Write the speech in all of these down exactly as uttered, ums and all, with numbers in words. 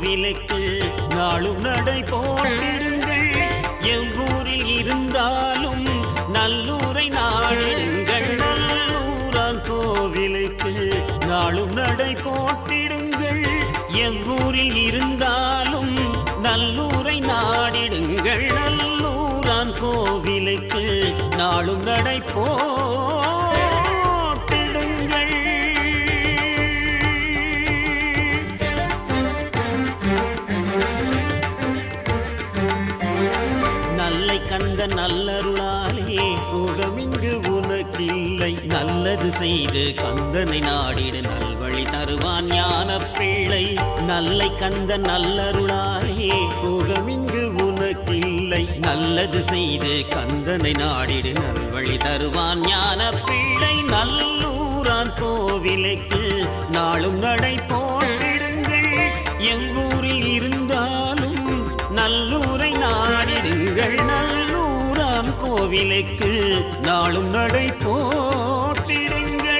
கோவிலுக்கு நாளும் நடை போட்டிடுங்கள். எவ்வூரில் இருந்தாலும் நல்லூரை நாடிடுங்கள். நல்லூரான் கோவிலுக்கு நாளும் நடை போட்டிடுங்கள். எவ்வூரில் இருந்தாலும் நல்லூரை நாடிடுங்கள். நல்லூரான் கோவிலுக்கு நாளும் நடை போட்டிடுங்கள். நல்லை கந்த நல்லருளாலே சுகமிங்கு உனக்கில்லை. நல்லது செய்து கந்தனை நாடிடு நல்வழி தருவான் ஞான பிள்ளை. நல்லை கந்த நல்லருளாலே சுகமிங்கு உனக்கில்லை. நல்லது செய்து கந்தனை நாடிடு நல்வழி தருவான் ஞான பிள்ளை. நல்லூரான் கோவிலுக்கு நாளும் நடை போட்டிடுங்கள். எவ்வூரில் இருந்தாலும் நல்லூரை நாடிடுங்கள். நல்லூரான் கோவிலுக்கு நாளும் நடை போட்டிடுங்கள்.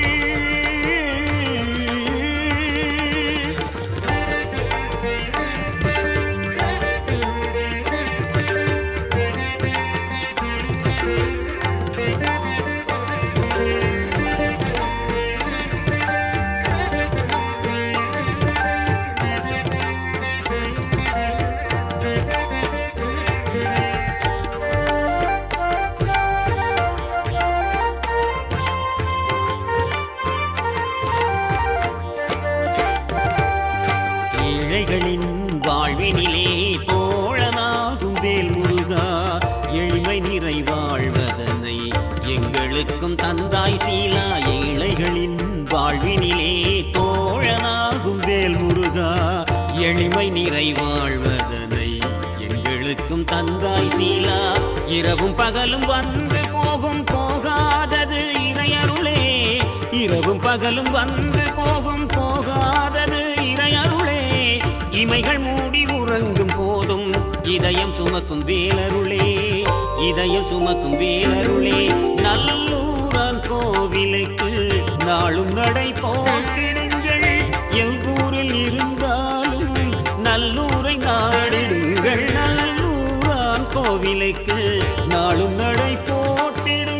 ஏழைகளின் வாழ்வினிலே தோழனாகும் வேல் முருகா. எளிமை நிறை வாழ்வதனை எங்களுக்கும் தந்தாய் சீலா. ஏழைகளின் வாழ்வினிலே தோழனாகும் வேல் முருகா. எளிமை நிறை வாழ்வதனை எங்களுக்கும் தந்தாய் சீலா. இரவும் பகலும் வந்து போகும் போகாதது இறையருளே. இரவும் பகலும் வந்து போகும் போகாதது இறையருளே. இமைகள் மூடி உறங்கும் போதும் இதயம் சுமக்கும் வேலருளே. இதயம் சுமக்கும் வேலருளே. நல்லூரான் கோவிலுக்கு நாளும் நடை போட்டிடுங்கள். எவ்வூரில் இருந்தாலும் நல்லூரை நாடிடுங்கள். நல்லூரான் கோவிலுக்கு நாளும் நடை போட்டிடுங்கள்.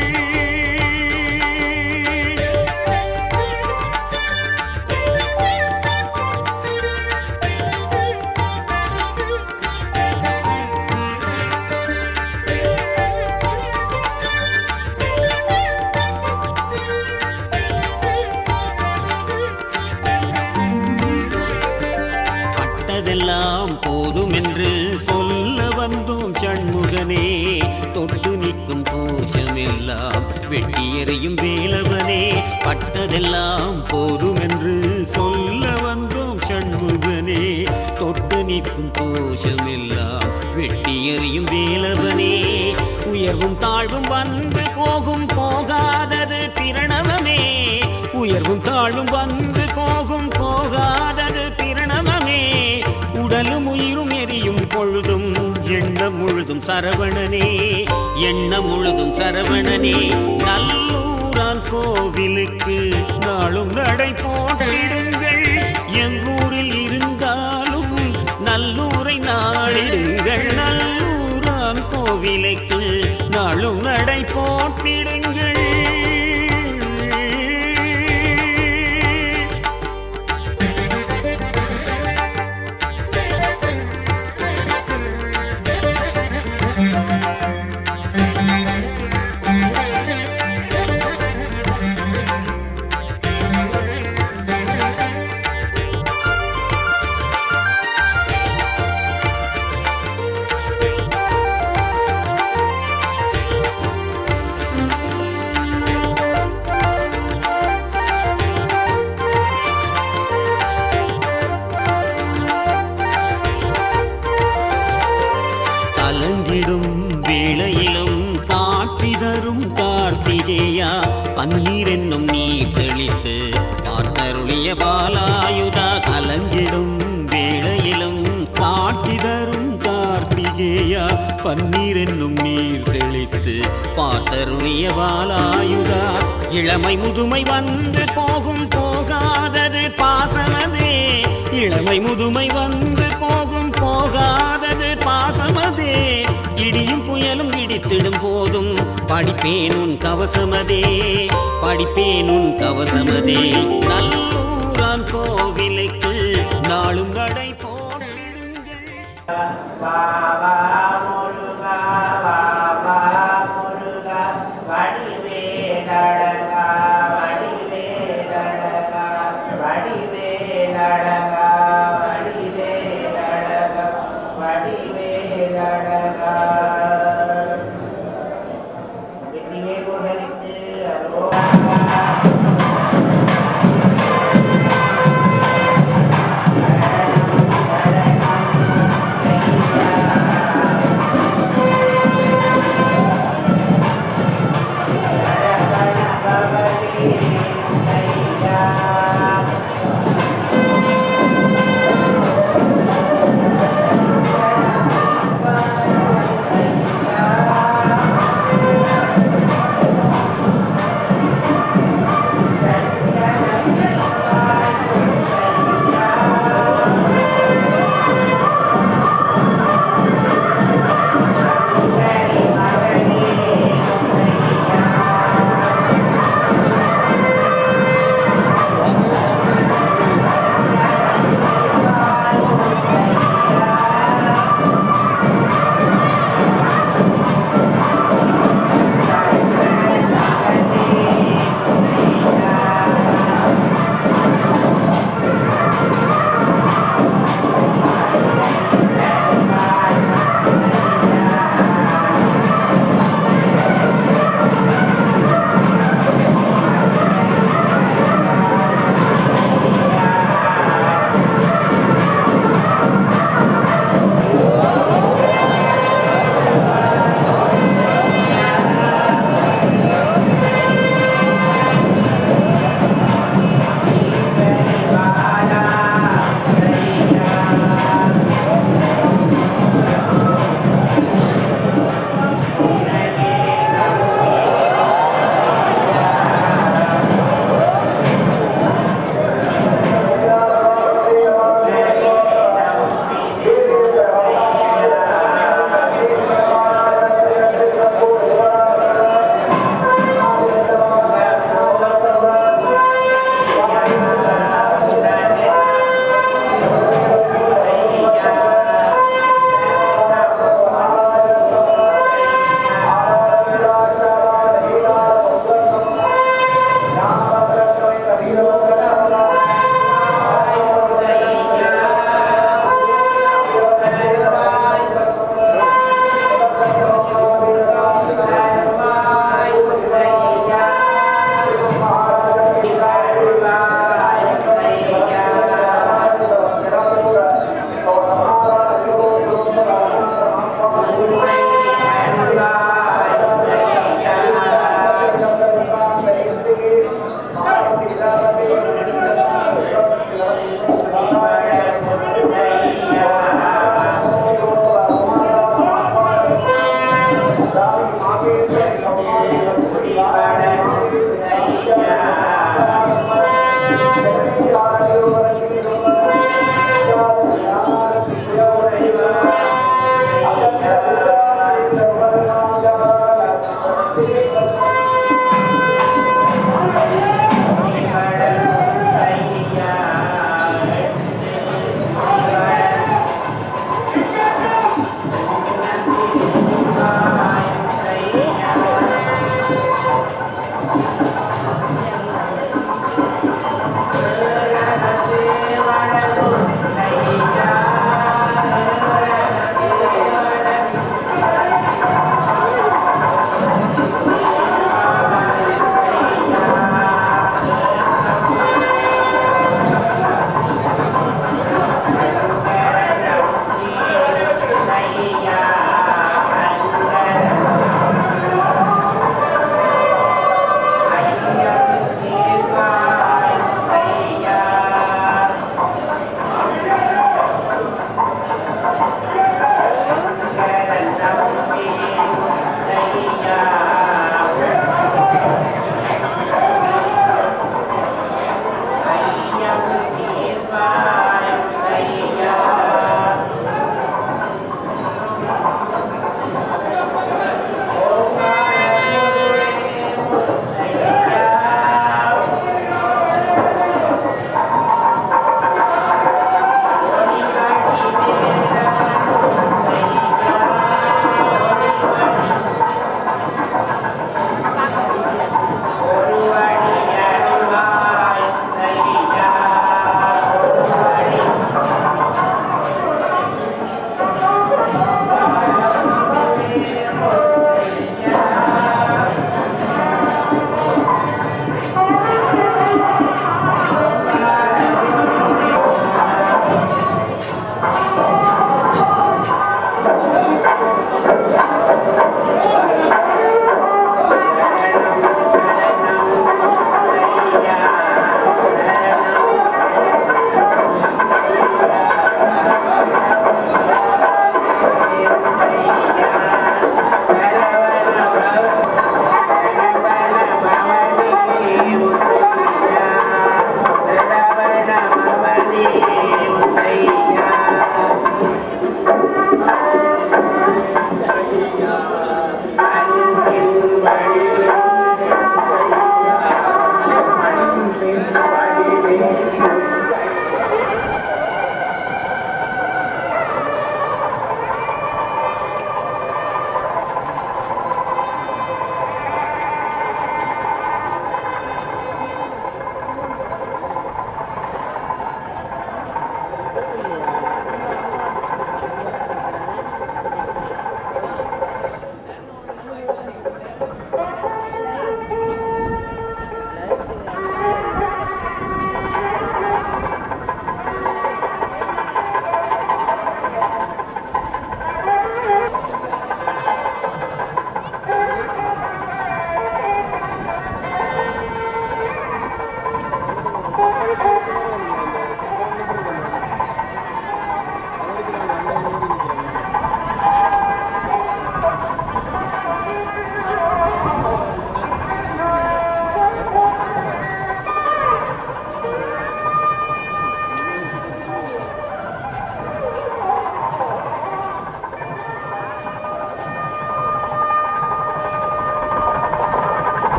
எல்லாம் போதும் என்று சொல்ல வந்தோம் சண்முகனே. தொட்டு நிற்கும் தோஷமெல்லாம் வெட்டி எறியும் வேலவனே. பட்டதெல்லாம் போதும் என்று சொல்ல வந்தோம் சண்முகனே. தொட்டு நிற்கும் தோஷமெல்லாம் வெட்டி எறியும் வேலவனே. உயர்வும் தாழ்வும் வந்து போகும் போகாதது பிரணவமே. உயர்வும் தாழ்வும் வந்து போகும் போகாதது பிரணவமே. உடலும் உயிரும் எரியும் பொழுதும் எண்ணம் முழுதும் சரவணனே. எண்ணம் முழுதும் சரவணனே. நல்லூரான் கோவிலுக்கு நாளும் நடை போட்டிடுங்கள். எவ்வூரில் இருந்தாலும் நல்லூரை நாடிடுங்கள். நல்லூரான் கோவிலுக்கு நாளும் நடை போட்டிடுங்கள். பன்னீர் என்னும் நீர் தெளித்து பார்த்தருளிய பாலாயுதா. கலங்கிடும் வேளையிலும் காட்சி தரும் கார்த்திகேயா. பன்னீர் என்னும் நீர் தெளித்து பார்த்தருளிய பாலாயுதா. இளமை முதுமை வந்து போகும் போகாதது பாசமதே. இளமை முதுமை வந்து போகும் போகாதது பாசமதே இடியும் புயலும் இடித்திடும் போதும் படிப்பேன் உன் கவசமதே படிப்பேன் உன் கவசமதே நல்லூரான் கோவிலுக்கு நாளும் நடை போட்டிடுங்கள் பாபா முருகா பாபா முருகா வடிவே நடகா வடிவே நடகா வடிவே நடகா வடிவே நடகா வடிவே நடகா வெற்றிவே புகழித்து அருளா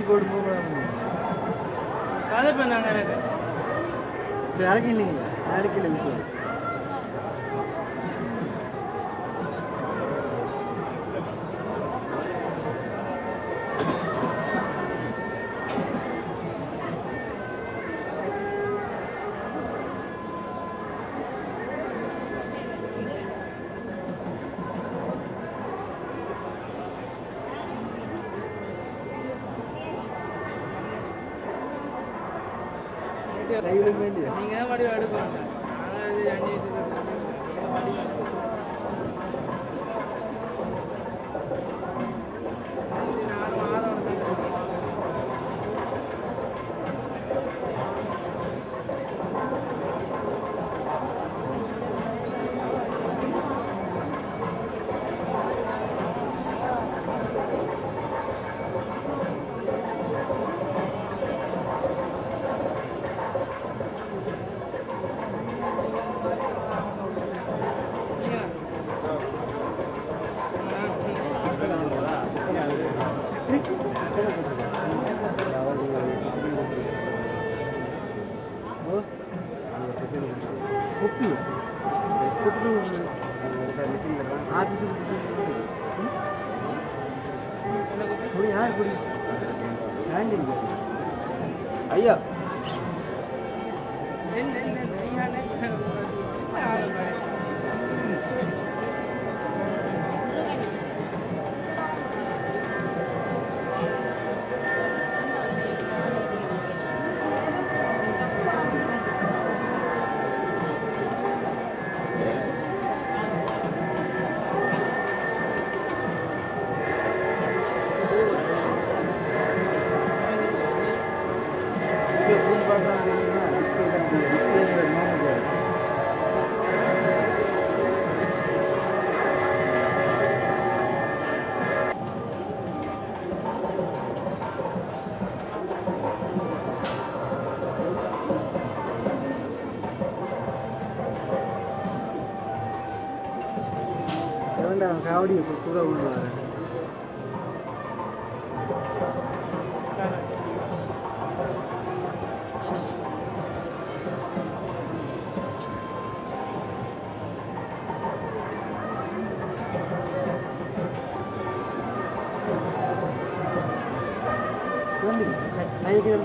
கோடு போகணும் கதை பண்ணாங்க எனக்கு யாருக்கு இல்லைங்க யாருக்கு இல்லை விஷயம் நீங்க தான் வடிவம் எடுக்கணும் அஞ்சு வயசு நாலு மாதம் kopi kopi habis kopi yaar kopi handing ayya nen nen nen iya nen காவடி கூட விடுவாங்க வந்து கைக்கு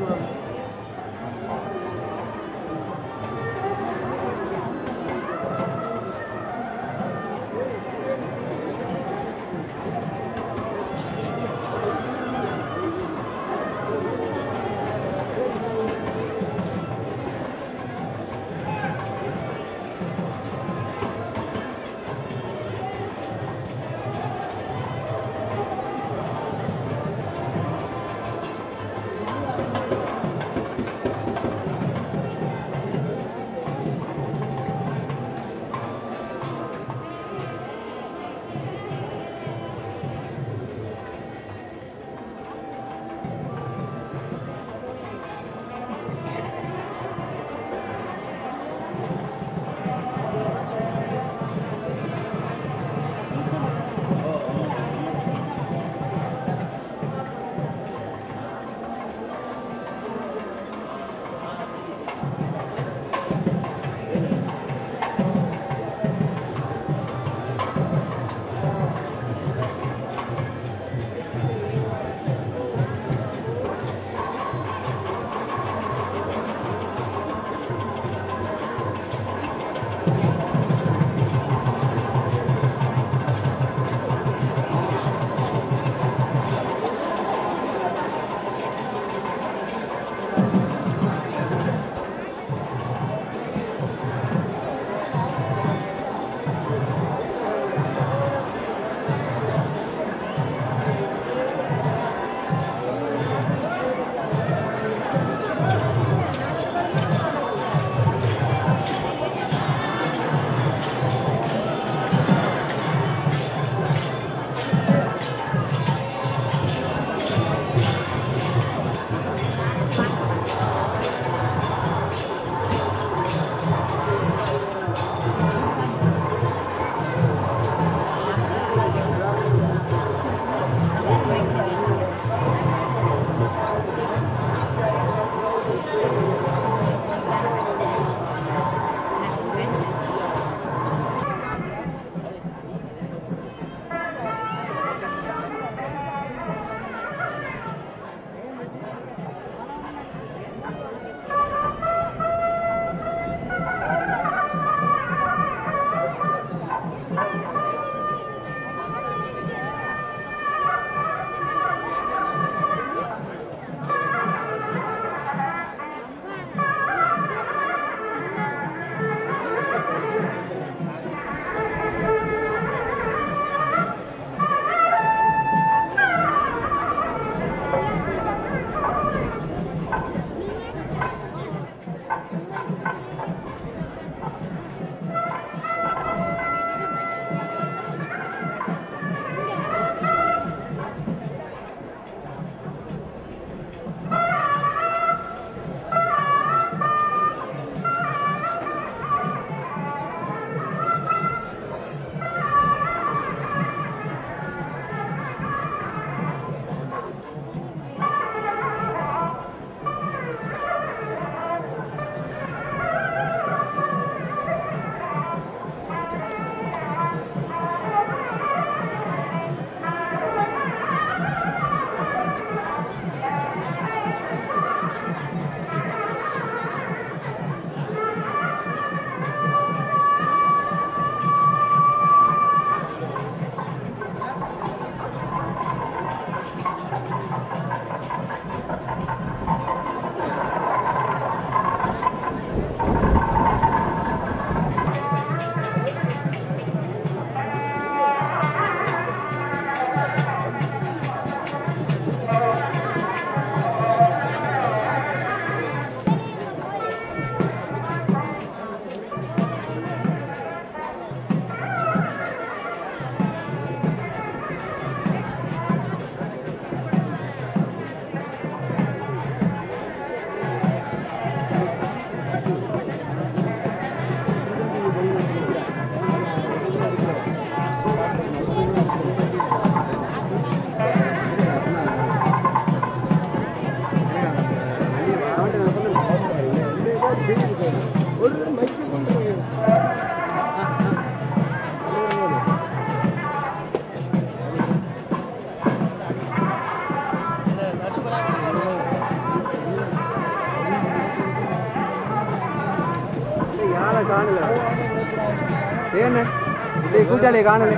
கூட்டாளி காணல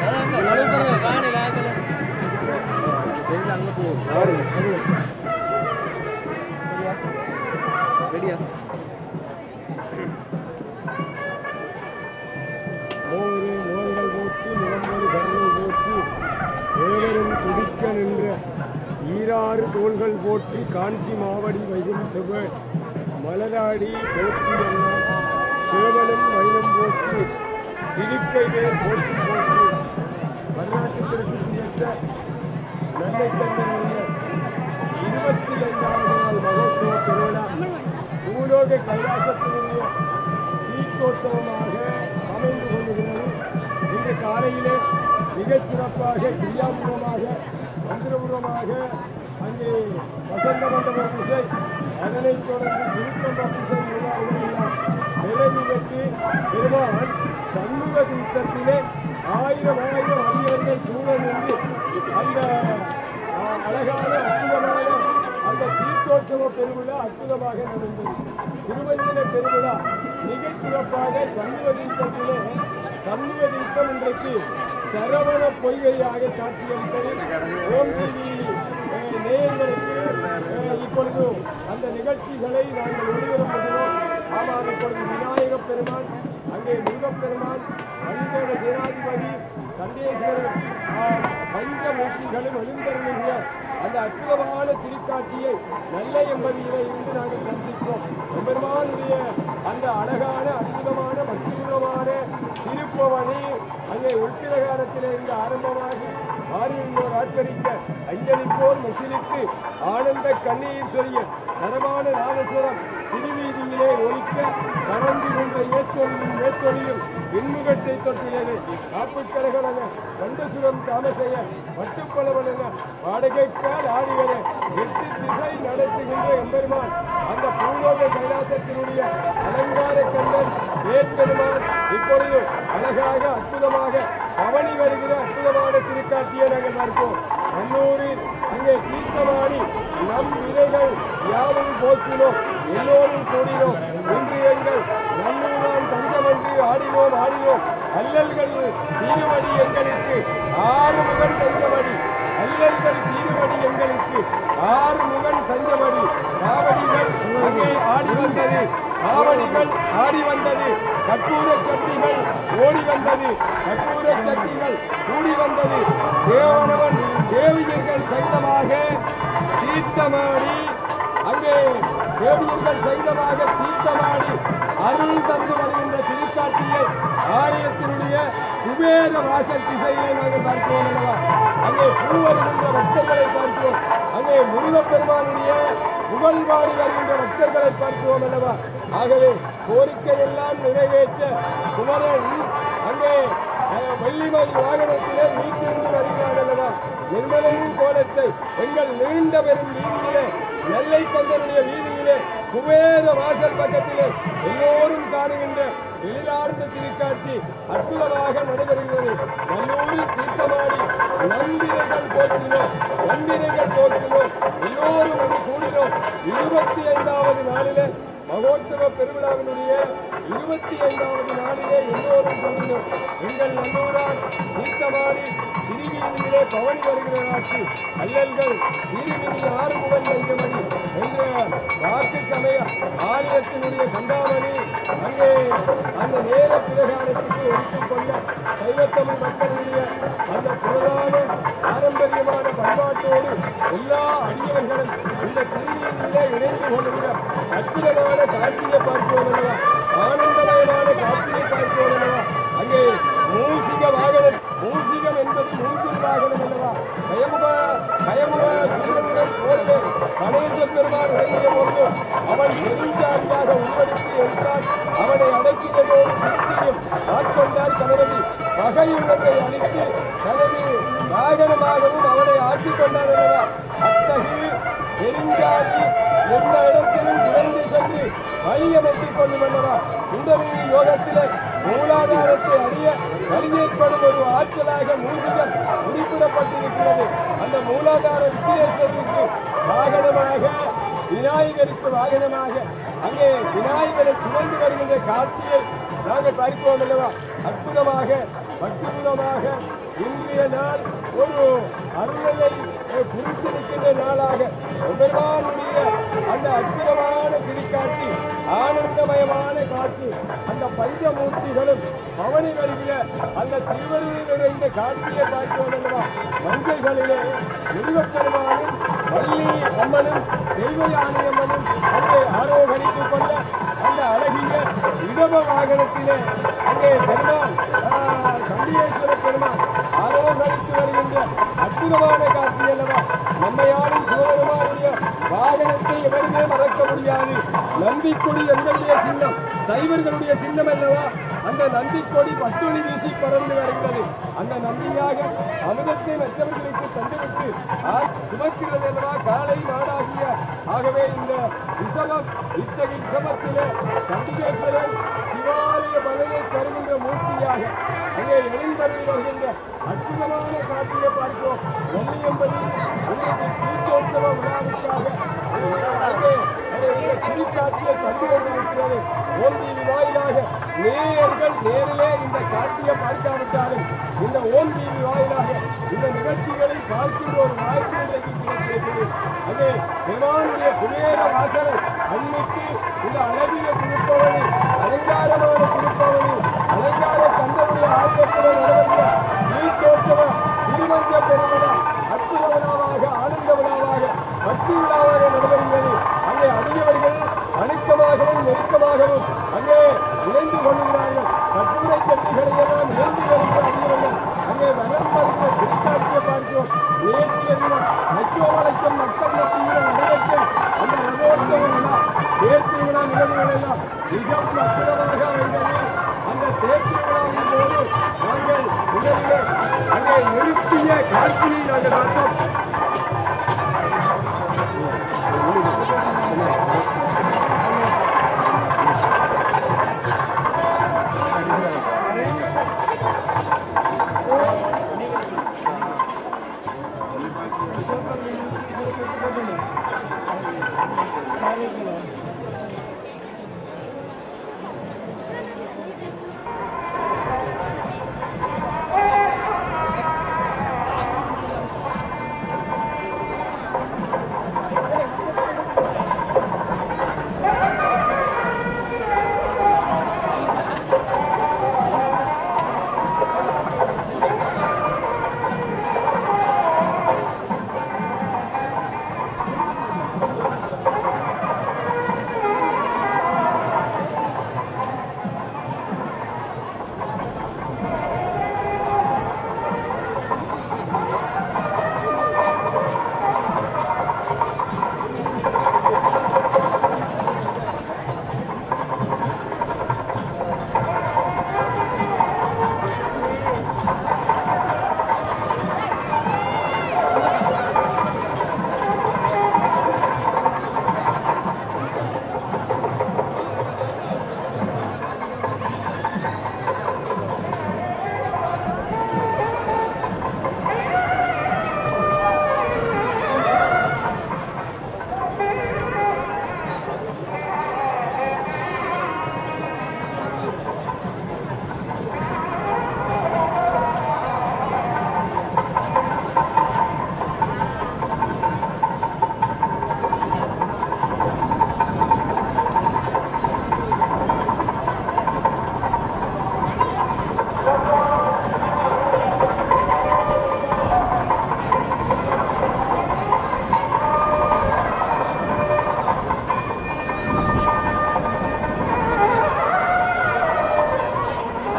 ரெடியா மோரு நோய்கள் போற்றி நிலம்பொரு கருணை போற்றி ஏவரும் துடிக்க நின்ற ஈராறு தோள்கள் போற்றி காஞ்சி மாவடி வைகும் செவ மலராடி போற்றி எல்லாம் சேவலும் மயிலும் போற்றி திருக்கை மேல் போற்றி போற்றி வரலாற்றுக்கு ஏற்ற நன்மை தந்தையுடைய இருபத்தி ஐந்தாவது நாள் மகோத்சவ திருவிழா பூலோக கைலாசத்தினுடைய தீர்த்தோற்சவமாக அமைந்து கொள்ளுகிறது. இன்று காலையிலே மிகச் சிறப்பாக கிரியாபூர்வமாக மந்திரபூர்வமாக அங்கே வசந்த மண்டப பூசை, அதனைத் தொடர்ந்து திருத்தம்ப பூசை எல்லாம் நிறைவு பெற்று பெருமாள் சண்முக தீர்த்தத்திலே ஆயிரம் ஆயிரம் அடியவர்கள் சூழ நின்று அந்த அழகான அற்புதமான அந்த தீர்த்தோற்சவ பெருவிழா அற்புதமாக நடந்தது. திருவஞ்சின பெருவிழா மிகச் சிறப்பாக சண்முக தீர்த்தத்திலே சண்முக தீர்த்தம் இன்றைக்கு சரவண பொய்கையாக காட்சியளித்தது. ஓம் டிவி நேயர்களுக்கு இப்பொழுது அந்த நிகழ்ச்சிகளை நாங்கள் ஒளிபரப்புகிறோம். ஆனால் இப்பொழுது விநாயக பெருமான், அங்கே முருகப்பெருமான், மணிதேவ சேனாதிபதி, சண்டேஸ்வரர் பஞ்சமூர்த்திகளும் எழுந்தருளிய அந்த அற்புதமான திருக்காட்சியை நல்ல எம்பதியிலே இருந்து நாங்கள் தரிசிக்கிறோம். எம்பெருமானுடைய அந்த அழகான அற்புதமான பக்திபூர்வமான திருப்பவனி அங்கே உட்பிரகாரத்திலே இருந்து ஆரம்பமாகி ஆரியனோர் ஆட்கரிக்க அஞ்சலிப்போர் முசிலிட்டு ஆனந்த கண்ணீர் சொரிய தரமான நாதசுரம் திருவீதியிலே ஒலிக்க கரந்தி கொண்ட ஏற்றொழியும் ஏற்றொழியும் பின்முகத்தை தொட்டிலே காப்புக்கரகன கண்டசுரம் தாமசைய மட்டுப்பளவன வாடகைக்கால் ஆடிவர எட்டு திசை நடத்துகின்ற எம்பெருமான் அந்த பூலோக கைலாசத்தினுடைய அலங்கார கண்ணன் ஏற்பெருமான் இப்பொழுது அழகாக அற்புதமாக பவனி வருகிற அற்புதமான திருக்காட்சியை நாங்கள் பார்ப்போம். கண்ணூரில் அங்கே தீர்த்தமாடி நம் விதைகள் யாவும் போக்கினோம், எல்லோரும் கூடினோம். இன்று எங்கள் நல்லூரான் தஞ்சமன்று ஆடினோம் ஆடினோம் அல்லல்கள் தீருமடி எங்களுக்கு ஆறு முகன் தஞ்சமடி அல்லல்கள் தீருமடி எங்களுக்கு ஆறு முகன் தஞ்சமடி காவடிகள் அங்கே ஆடி வந்தது காவடிகள் ஆடி வந்தது கற்பூர சக்திகள் ஓடி வந்தது கற்பூர சக்திகள் கூடி வந்தது தேவனவன் தேவியர்கள் சைத்தமாக தீர்த்தமாடி அங்கே தேவியர்கள் சைத்தமாக தீர்த்தமாடி அருள் தந்து வருகின்ற திருக்காட்சியை ஆலயத்தினுடைய குபேர வாசல் திசையிலே நாங்கள் பார்க்கிறோம் அல்லவா. அங்கே பூ வருகின்ற பக்தர்களை பார்க்கிறோம். அங்கே முருகப்பெருமானுடைய புகழ்வாடி வருகின்ற பக்தர்களை பார்க்கிறோம் அல்லவா. ஆகவே கோரிக்கையெல்லாம் நிறைவேற்ற குமரன் அங்கே வெள்ளிமலை வாகனத்திலே மீட்டிருந்து வருகிறார் அல்லவா. நிர்மலையின் கோலத்தை எங்கள் நீண்ட பெரும் வீதியிலே நெல்லை கந்தனுடைய வீதியிலே குபேர வாசல் பக்கத்திலே எல்லோரும் காணுகின்ற எழிலார்ந்த திருக்காட்சி அற்புதமாக நடைபெறுகிறது. நல்லூரில் தீர்த்தமாடி நம்பிரைகள் போற்றினோம் நம்பிரைகள் போற்றினோம் எல்லோரும் வந்து கூடினோம். இருபத்தி ஐந்தாவது நாளிலே மகோத்சவ பெருவிழாவினுடைய இருபத்தி ஐந்தாவது நாளிலே எல்லோரும் கூடினோம். எங்கள் நல்லூரால் தீர்த்தமாடி திருவீதியிலே பவனி வருகிற ஆட்சி அல்லல்கள் திருவிதி ஆறுமுகன் தஞ்சமணி என்ற வாக்குக்கமைய ஆலயத்தினுடைய கண்டாமணி அங்கே அந்த நேர பிரகாரத்துக்கு ஒதுக்கிக் கொண்ட சைவத்தமிழ் மக்களுடைய அந்த பிரதான பாரம்பரியமான பண்பாட்டோடு எல்லா அடியவர்களும் இந்த திருவீதியிலே இணைந்து கொள்கிற அற்புதமான காட்சியை பார்க்கிறோம் அல்லவா. ஆனந்தமயமான காட்சியை அவன் பெருஞ்சாரியாக உருவெடுத்து என்றால் அவனை அடக்கியதோடு திருப்தியும் ஆட்கொண்டார் கணவதி பகையுள்ளத்தை அளித்து தனது வாகனமாகவும் அவனை ஆக்கிக் கொண்டார் அல்லவா. அத்தகைய பெருஞ்சாரி எந்த இடத்திலும் விரைந்து சென்று வழியமைத்துக் கொள்ளும் அல்லவா. குண்டலினி யோகத்திலே மூலாதாரத்தை அறிய வழியேற்படும் ஒரு ஆற்றலாக மூலிகள் குறிப்பிடப்பட்டிருக்கிறது. அந்த மூலாதார வித்தியேஸ்வரருக்கு வாகனமாக விநாயகருக்கு வாகனமாக அங்கே விநாயகரை சுமந்து வருகின்ற காட்சியை நாங்கள் பார்ப்போம் அல்லவா. அற்புதமாக பக்திபூர்வமாக இன்றைய நாள் ஒரு அருளையை குறித்திருக்கின்ற நாளாக பெருமானுடைய அந்த அற்புதமான திருக்காட்சி ஆனந்தமயமான காட்சி அந்த பஞ்சமூர்த்திகளும் பவனி வருகிற அந்த திருவருளில் இந்த காட்சியை பார்க்கிறோம் அல்லவா. மஞ்சள்களிலே முருகப்பெருமானும் வள்ளி அம்மனும் தெய்வ யானையம்மனும் அங்கே ஆரோகரித்துக் கொள்ள அந்த அழகிய இடம வாகனத்திலே அங்கே பெருமாள் சண்டிகேஸ்வர பெருமாள் ஆரோகரித்து வருகின்ற அற்புதமான காட்சி அல்லவா. நம்மையாலும் சிவபெருமானுடைய வாகனத்தை எவருமே மறக்க முடியாது. நந்திக்கொடி எங்களுடைய சின்னம், சைவர்களுடைய சின்னம் அல்லவா. அந்த நந்திக்கொடி பட்டொளி வீசி பறந்து வருகிறது. அந்த நந்தியாக அமிர்தத்தை மற்றவர்களுக்கு தந்துவிட்டு சுமக்கிறது அல்லவா காலை நாடாகிய. ஆகவே இந்த உற்சவம் இத்தகைய உற்சவத்திலே சண்டிகேஸ்வரன் சிவாலய பலனை தருகின்ற மூர்த்தியாக அங்கே எழுந்தருளி வருகின்ற அற்புதமான காட்சியை பார்க்கிறோம். வெள்ளியம்பதி இன்றைக்கு தீர்த்தோற்சவ விழாவுக்காக திருக்காட்சியை கண்டு கொண்டிருக்கிறது. ஓம் டிவி வாயிலாக நேயர்கள் நேரிலே இந்த காட்சியை பார்க்காவிட்டாலும் இந்த ஓம் டிவி வாயிலாக இந்த நிகழ்ச்சிகளை பார்க்கின்ற ஒரு வாய்ப்பு இன்றைக்கு கிடைக்கிறது. அதே பெருமானுடைய குபேர வாசனை அன்னைக்கு இந்த அழகிய திருப்பவனி அலங்காரமான திருப்பவனி அலங்கார கந்தனுடைய ஆர்வத்துடன் நடந்த தீர்த்தோற்சவ திருமஞ்ச பெருமனா அற்புத விழாவாக ஆனந்த விழாவாக பக்தி விழாவாக நடைபெறுகிறது. அங்கே அதிகவர்கள் அணுக்கமாகவும் நெருக்கமாகவும் அங்கே இணைந்து கொள்கிறார்கள். கட்டுரை கட்சிகளை எல்லாம் இணைந்து வருகிற அதிகவர்கள் அங்கே வரம் வருகிற திருக்காட்சியை பார்க்கிறோம். தேசிய தினம் லட்சோப லட்சம் மக்கள் மத்தியில் நடைபெற்ற அந்த ரதோற்சவ விழா தேர்ச்சி விழா நிகழ்வுகள் எல்லாம் மிகவும் அற்புதமாக இருந்தது. அந்த தேர்ச்சி விழாவின் போது நாங்கள் முதலிலே அங்கே நிறுத்திய காட்சியை நாங்கள் பார்த்தோம்.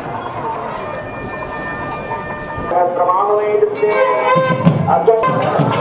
प्रमाणों